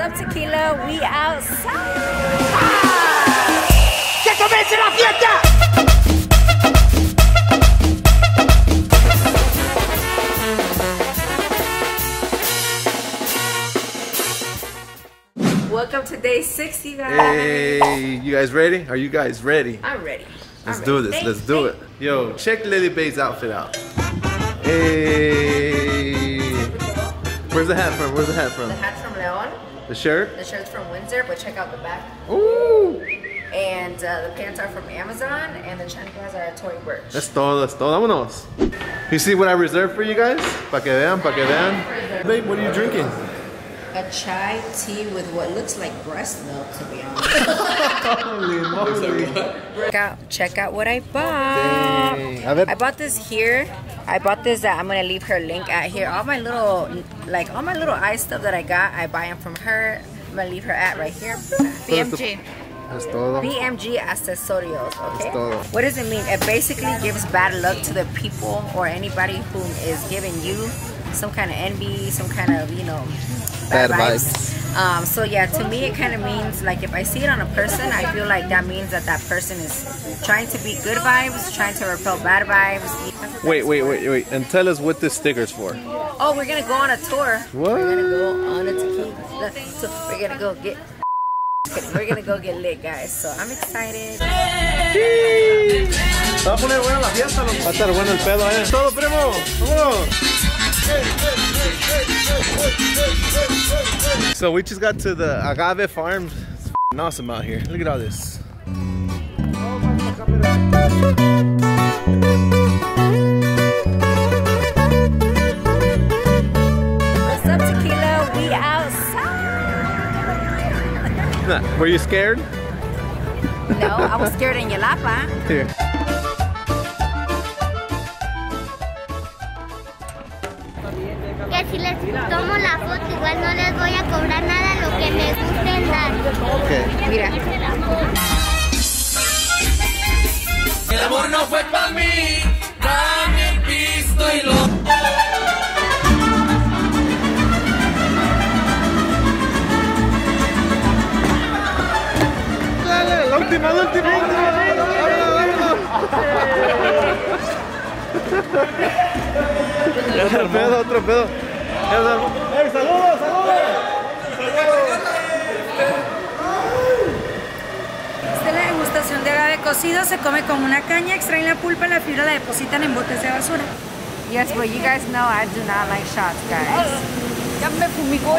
up, Tequila? We outside. ¡Que comience la fiesta! Welcome to day 6, you guys. Hey, you guys ready? Are you guys ready? I'm ready. Let's do this. Let's do it. Yo, check Lily Bay's outfit out. Hey. Where's the hat from? Where's the hat from? The hat's from Leon. The shirt? The shirt's from Windsor, but check out the back. Ooh. And the pants are from Amazon, and the chanclas are at Tory Burch. That's todo, that's todo. Vámonos. You see what I reserved for you guys? Pa' que vean, pa' que vean. Babe, what are you drinking? A chai tea with what looks like breast milk, to be honest. Holy moly. Check out what I bought. Dang. A ver. I bought this here. I bought this I'm gonna leave her link at here. All my little eye stuff that I got, I buy them from her. I'm gonna leave her at right here. BMG. That's todo. BMG Accesorios, okay? That's todo. What does it mean? It basically gives bad luck to the people or anybody who is giving you some kind of envy, some kind of, you know, bad vibes. So yeah, to me it kind of means like if I see it on a person, I feel like that means that that person is trying to be good vibes, trying to repel bad vibes. Wait. And tell us what this sticker's for. Oh, we're gonna go on a tour. What? We're gonna go on a tequila. So we're gonna go get lit, guys. So I'm excited. Se va a poner buena la fiesta, va a estar bueno el pedo, Todo, primo. Vámonos. So we just got to the Agave Farms. It's awesome out here. Look at all this. What's up, Tequila? We outside. Were you scared? No, I was scared in Yelapa. Here. Que si les tomo la foto, igual no les voy a cobrar nada lo que me gusten dar. Okay. Mira. El amor no fue para mí, dame el pisto y lo... Dale, la última. Otro pedo. ¡Hey, saludos! Esta es la degustación de agave cocido. Se come con una caña, extraen la pulpa, la fibra la depositan en botes de basura. Yes, but you guys know I do not like shots, guys. Ya me fumigó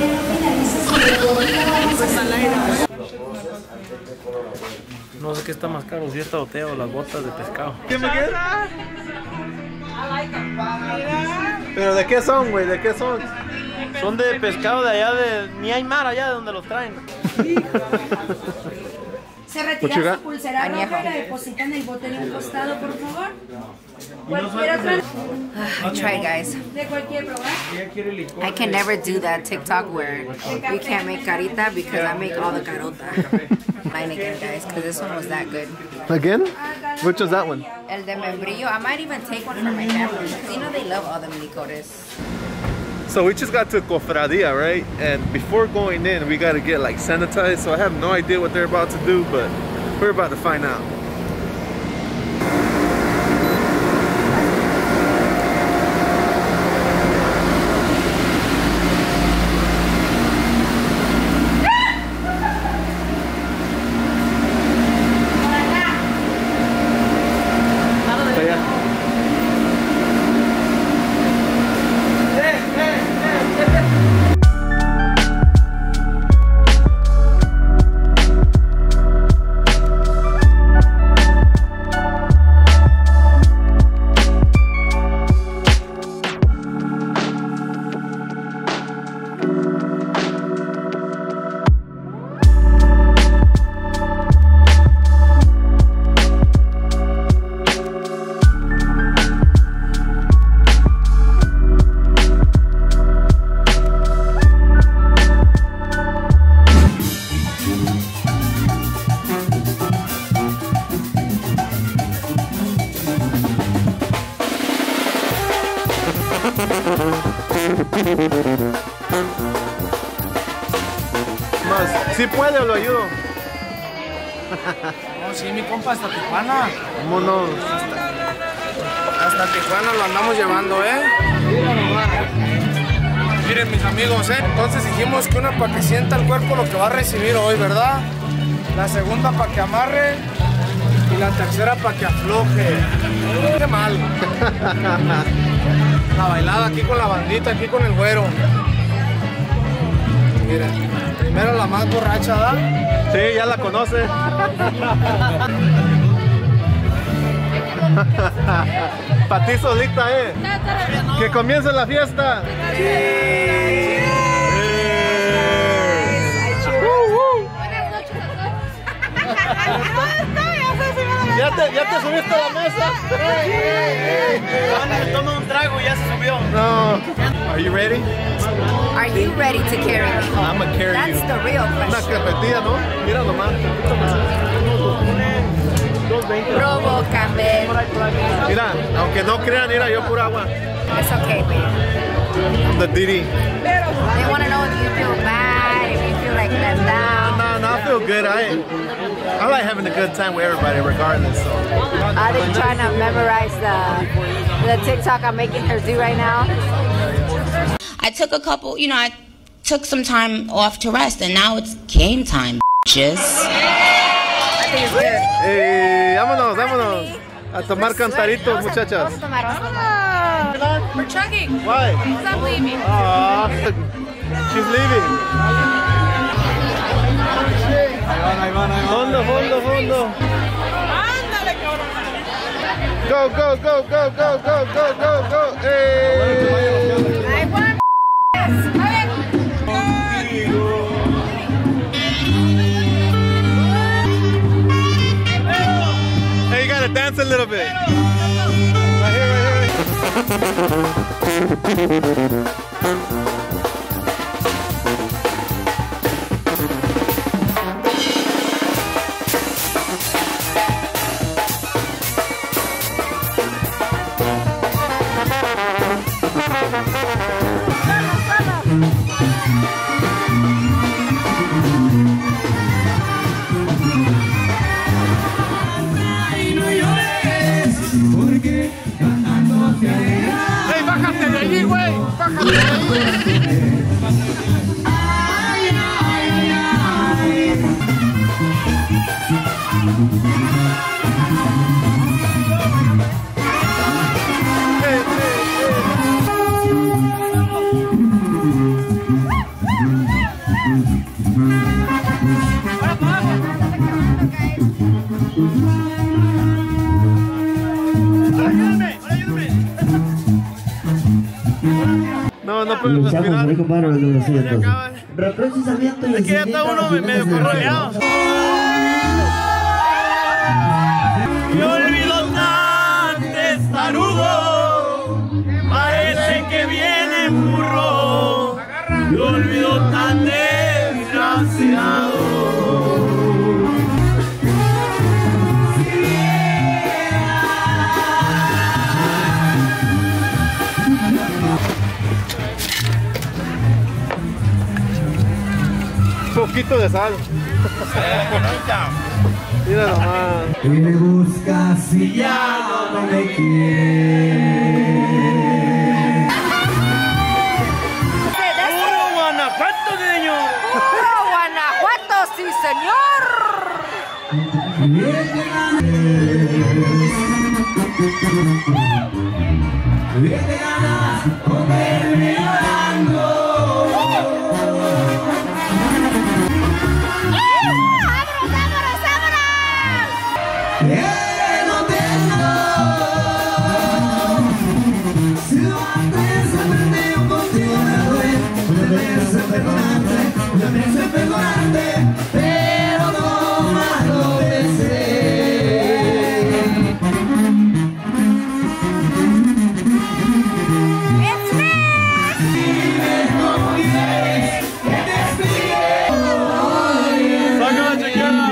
No sé qué está más caro, si esta botella o las botas de pescado. ¿Qué me quieres? ¿Pero de qué son, güey? ¿De qué son? Son de pescado de allá de... Ni hay mar allá de donde los traen. Se retira su pulsera roja y la deposita en el bote de un costado, por favor. Cualquier otra. I tried, guys. De cualquier probar. I can never do that TikTok where you can't make carita because I make all the carota. Mine again, guys, because this one was that good. Again? Which was that one? El de membrillo. I might even take one for my family. You know they love all the licores. So we just got to Cofradia, right? And before going in, we gotta get like sanitized. So I have no idea what they're about to do, but we're about to find out. ¿Sí puede o lo ayudo? No, sí, mi compa, hasta Tijuana. Vámonos. Hasta Tijuana lo andamos llevando, Miren, mis amigos, entonces dijimos que una para que sienta el cuerpo lo que va a recibir hoy, ¿verdad? La segunda para que amarre y la tercera para que afloje. Qué mal. La bailada aquí con la bandita, aquí con el güero. Miren, primero la más borracha, ¿verdad? Sí, ya la conoce. Para ti solita, Que comience la fiesta. ¿Ya te subiste a la mesa? Toma un trago y ya se subió. No. Are you ready? Are you ready to carry me home? I'm gonna carry That's you. the real Una question. carretilla, ¿no? Mira nomás. 220. Provócame. Mira, aunque no crean, mira, yo pura agua. It's okay, babe. The Diddy. They want to know if you feel bad, if you feel like let down. No, I feel good. I like having a good time with everybody, regardless. So. Are they trying to memorize the TikTok I'm making her do right now? I took a couple, I took some time off to rest, and now it's game time, bitches. I think it's good. Vámonos. A tomar cantaritos, muchachas. We're chugging. Why? Stop leaving. She's leaving. Ahí van. Fondo. Ándale, cabrón. Go. Hey. I want Hey, you gotta dance a little bit. Right here. Hey, bájate de allí, güey. Bájate de allí. No puedo respirar. Reprocesamiento y Es que ya está uno medio corroleado. Me olvido tan testarudo, parece que viene burro. Me olvido tan desgraciado. Poquito de sal. Mira nomás. Y me buscas y ya no me quieres. ¡Puro Guanajuato, señor! ¡Puro Guanajuato, sí, señor! Bien te ganas con verme llorando. No tengo si lo antes aprendido contigo me duele. Una vez perdonarte, pero no más lo deseé. It's me! Dime cómo quieres que te explique. Sácala, chiquilla.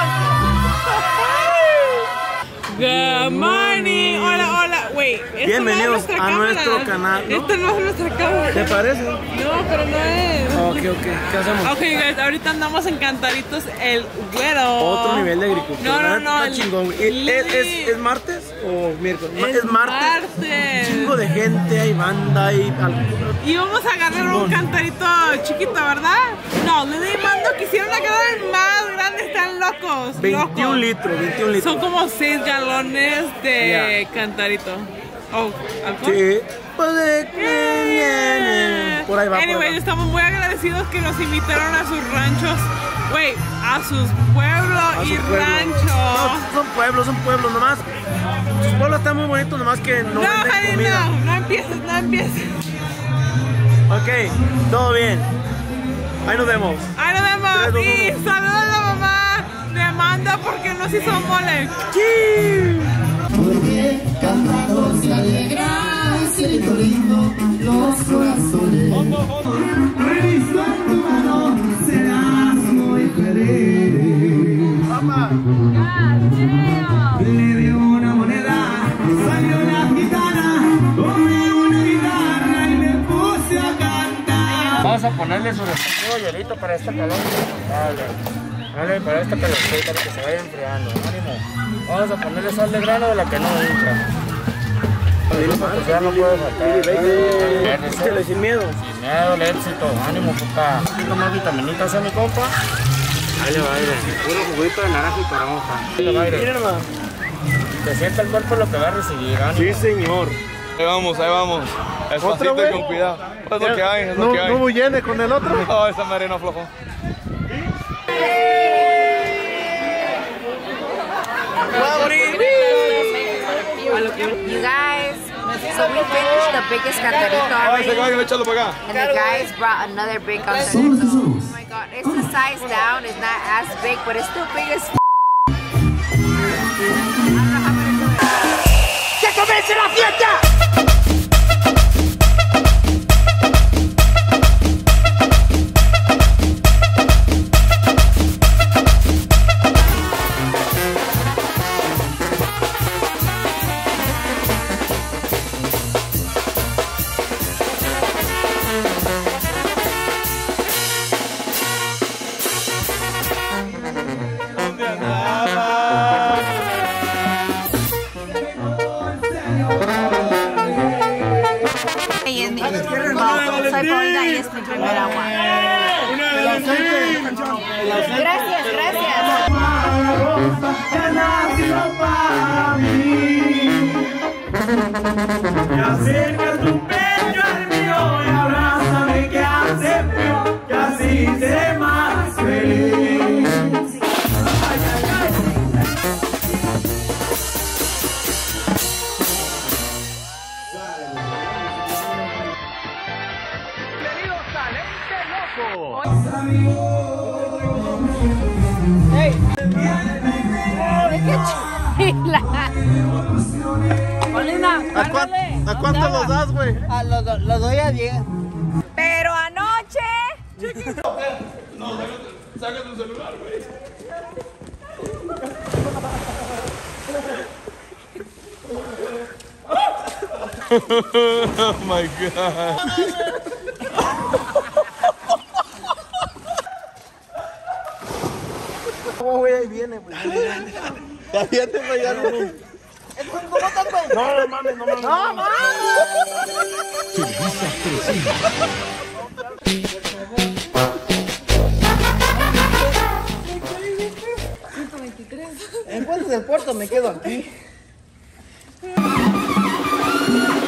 Good morning. Hola. Wait. Bien, bienvenidos a nuestro canal. ¿No? Esta no es nuestra cámara. ¿Te parece? No, pero no es. Ok, ¿qué hacemos? Ok, guys, ahorita andamos en Cantaritos el Güero. Otro nivel de agricultura. No. Está chingón. ¿Es martes o miércoles? Es martes. Un chingo de gente, hay banda, hay alcohol. Y vamos a agarrar un cantarito chiquito, ¿verdad? No, Lili y Mando quisieron agarrar el más grande, están locos. 21 litros. Son como 6 galones de cantarito. Oh, ¿alcohol? Sí. Pues por ahí va. Anyway, estamos muy agradecidos que nos invitaron a sus ranchos. Güey, a sus pueblos y ranchos. No, son pueblos nomás. Sus pueblos están muy bonitos, nomás que no venden comida. No empieces. Ok, todo bien. Ahí nos vemos. 3, 2, 1. Y saludos a la mamá de Amanda porque nos hizo mole. Porque cantando se alegran, cielito lindo, los corazones. Revisa tu mano, serás muy feliz. Le dio una moneda, salió la gitana, tomé una guitarra y me puse a cantar. Vamos a ponerle su respectivo hielito para esta calor. Vale, para esta calorcita para que se vaya enfriando. Ánimo. Vamos a ponerle sal de grano de la que no entra. Ya no puede faltar. Sin miedo. Sin miedo, el éxito. Ánimo, puta. Un poquito más vitaminitas, mi compa. Ahí le va a ir. Puro juguito de naranja y toronja. Ahí le va a ir. Miren, hermano. Te sienta el cuerpo lo que va a recibir. Ánimo. Sí, señor. Ahí vamos. Despacito y con cuidado. Es lo que hay, ¿No bullene con el otro? Oh, esa madre no aflojó. You guys, so we finished the biggest cantarito already. And the guys brought another big cantarito. Oh my god, it's the size down, it's not as big, but it's still big as ¡Que comience la fiesta! Soy Paulina y es mi primer agua. Gracias. Y acerca tu pecho al mío y abrázame que hace frío, que así seré más feliz. ¿A cuánto los das, güey? Los doy a 10. Pero anoche. No, saca tu celular, güey. Oh my god. ¿Cómo güey? Ahí viene, güey. Ya viene, güey, ya no. No mames. No mames. En cuanto del puerto me quedo aquí.